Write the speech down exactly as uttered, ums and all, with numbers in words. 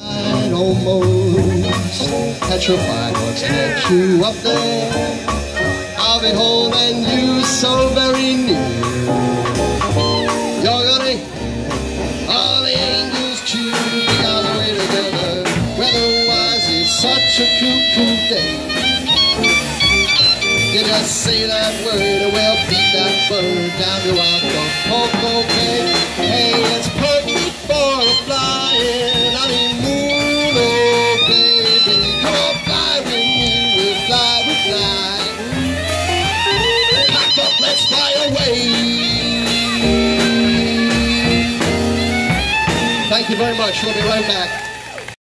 Almost petrified what's had you up there. I'll be holding you so very near. You're gonna all the angels choose be all the way together. Weather-wise, it's such a cool, cool day. You just say that word and we'll beat that bird down to Acapulco Bay. Hey, it's perfect for a flying honeymoon, oh baby. Come on, fly with me, we'll fly, we'll fly. Pack up, let's fly away. Thank you very much, we'll be right back.